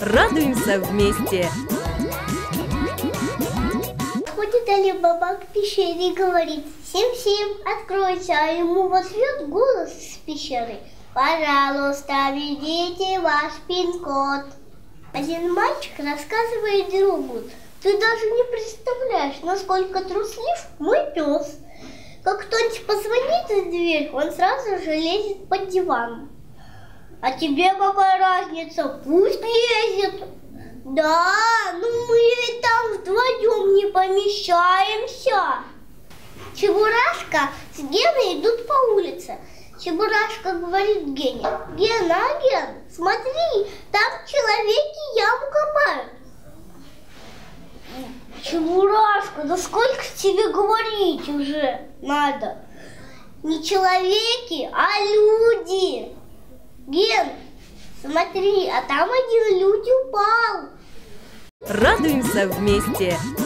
Радуемся вместе! Ходит Али-Баба к пещере и говорит: «Сим-Сим, откройся!» А ему в ответ голос из пещеры: «Пожалуйста, введите ваш пин-код». Один мальчик рассказывает другу: «Ты даже не представляешь, насколько труслив мой пес. Как кто-нибудь позвонит в дверь, он сразу же лезет под диван. А тебе какая разница? Пусть лезет. Да, ну мы ведь там вдвоем не помещаемся». Чебурашка с Геной идут по улице. Чебурашка говорит Гене: «Гена, Ген, смотри, там человеки яму копают». «Чебурашка, да сколько тебе говорить уже надо? Не человеки, а люди. Ген, смотри, а там один людь упал». Радуемся вместе!